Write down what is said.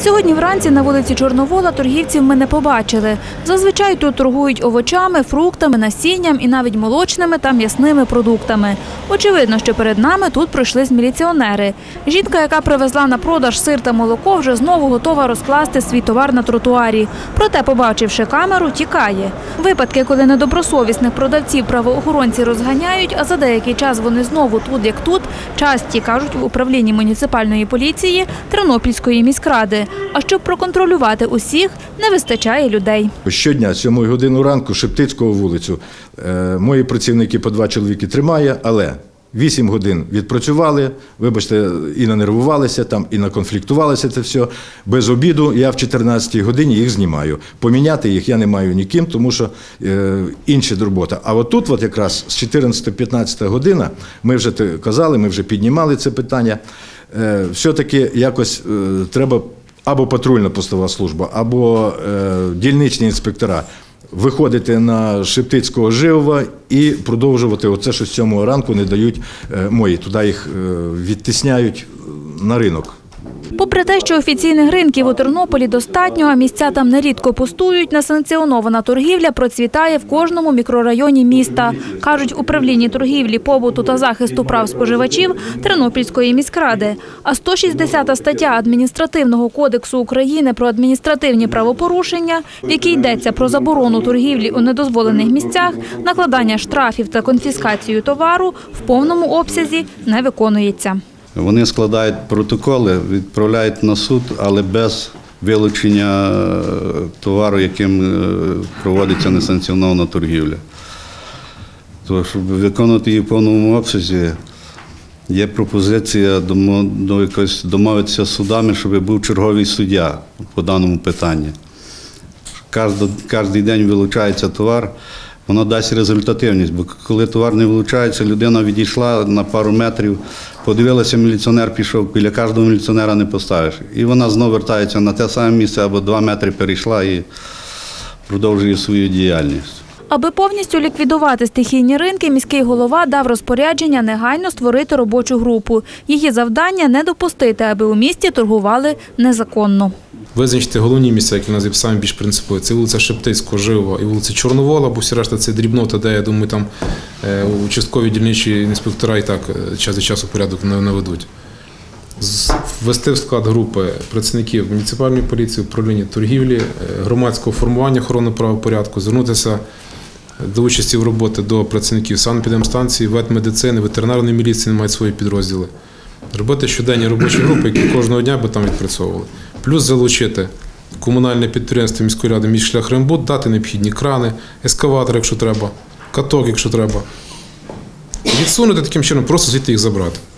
Сьогодні вранці на вулиці Чорновола торгівців ми не побачили. Зазвичай тут торгують овочами, фруктами, насінням і навіть молочними та м'ясними продуктами. Очевидно, що перед нами тут пройшлись міліціонери. Жінка, яка привезла на продаж сир та молоко, вже знову готова розкласти свій товар на тротуарі. Проте, побачивши камеру, тікає. Випадки, коли недобросовісних продавців правоохоронці розганяють, а за деякий час вони знову тут, як тут, часті, кажуть в управлінні муніципальної поліції Тернопільської міськради. А щоб проконтролювати усіх, не вистачає людей. Щодня, з 7 години ранку, Шептицького вулицю, мої працівники по 2 чоловіки тримає, але 8 годин відпрацювали, вибачте, і нанервувалися, там, і наконфліктувалися це все. Без обіду я в 14-й годині їх знімаю. Поміняти їх я не маю ніким, тому що інша робота. А от тут якраз з 14-15 година, ми вже казали, ми вже піднімали це питання, все-таки якось треба або патрульна постова служба, або дільничні інспектора виходити на Шептицького Живова і продовжувати оце, що з 7 ранку не дають мої. Туди їх відтисняють на ринок. Попри те, що офіційних ринків у Тернополі достатньо, а місця там нерідко пустують, несанкціонована торгівля процвітає в кожному мікрорайоні міста. Кажуть в управлінні торгівлі, побуту та захисту прав споживачів Тернопільської міськради. А 160-та стаття Адміністративного кодексу України про адміністративні правопорушення, в якій йдеться про заборону торгівлі у недозволених місцях, накладання штрафів та конфіскацію товару, в повному обсязі не виконується. Вони складають протоколи, відправляють на суд, але без вилучення товару, яким проводиться несанкціонована торгівля. Тому, щоб виконувати її в повному обсязі, є пропозиція домовитися з судами, щоб був черговий суддя по даному питанні. Кожен день вилучається товар. Воно дасть результативність, бо коли товар не вилучається, людина відійшла на пару метрів, подивилася, міліціонер пішов, біля кожного міліціонера не поставиш. І вона знову вертається на те саме місце, або 2 метри перейшла і продовжує свою діяльність. Аби повністю ліквідувати стихійні ринки, міський голова дав розпорядження негайно створити робочу групу. Її завдання – не допустити, аби у місті торгували незаконно. Визначити головні місця, які в нас є самі більш принципові. Це вулиця Шептицького, Живова і вулиця Чорновола, бо всі решта це дрібнота, де, я думаю, там участкові дільничі інспектора і так час від часу порядок не ведуть. Ввести в склад групи працівників муніципальної поліції, управління торгівлі, громадського формування охорони правопорядку, звернутися до участі в роботі до працівників санепідемстанції, ветмедицини, ветеринарної міліції, не мають свої підрозділи. Робити щоденні робочі групи, які кожного дня би там відпрацьовували. Плюс залучити комунальне підприємство міської ради «Міськшляхрембуд», дати необхідні крани, ескаватор, якщо треба, каток, якщо треба. Відсунути таким чином, просто звідти їх забрати.